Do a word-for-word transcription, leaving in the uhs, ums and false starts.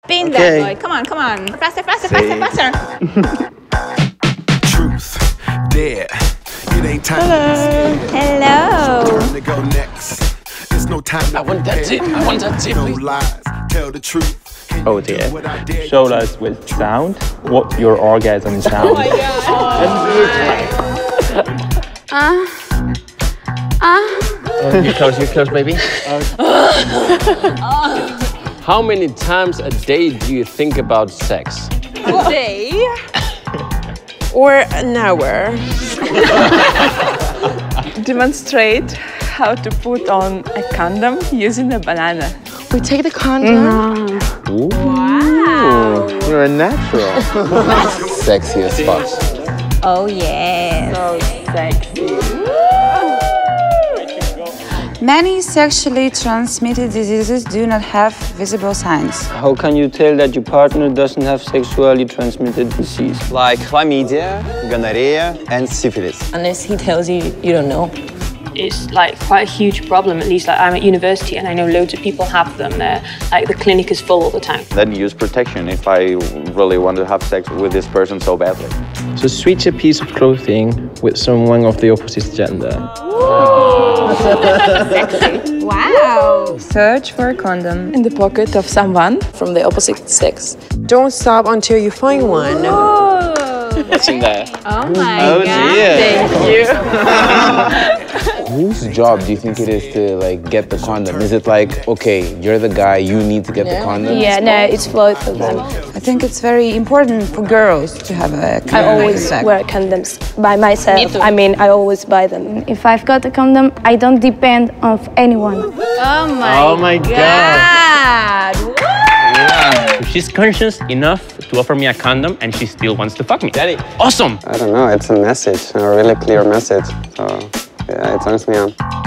Spin Okay. that boy. Come on, come on. Faster, faster, faster, faster. Truth, dare. It ain't time Hello. to go next. It's no time to I want that tip. I want that tip. no lies. Tell the truth. Oh dear. Show us with sound what your orgasm sounds. Ah. Ah. You're close, you're close, baby. How many times a day do you think about sex? A day. Or an hour. Demonstrate how to put on a condom using a banana. We take the condom. Wow. You're a natural. Sexiest spots. Oh, yes. So sexy. Many sexually transmitted diseases do not have visible signs. How can you tell that your partner doesn't have sexually transmitted disease? Like chlamydia, gonorrhea, and syphilis. Unless he tells you, you don't know. It's like quite a huge problem. At least like I'm at university and I know loads of people have them there. Like the clinic is full all the time. Then use protection if I really want to have sex with this person so badly. So switch a piece of clothing with someone of the opposite gender. Sexy. Wow. Search for a condom In the pocket of someone from the opposite sex. Don't stop until you find one. What's in there? Oh my Oh god. dear. Whose job do you think it is to like get the condom? Is it like, okay, you're the guy, you need to get the condom? Yeah, no, it's both of them. I think it's very important for girls to have a condom. I always wear condoms by myself. Me too. I mean, I always buy them. If I've got a condom, I don't depend on anyone. Oh my, Oh my god. god. If she's conscious enough to offer me a condom and she still wants to fuck me. Daddy. Awesome! I don't know, it's a message, a really clear message. So, yeah, it turns me on.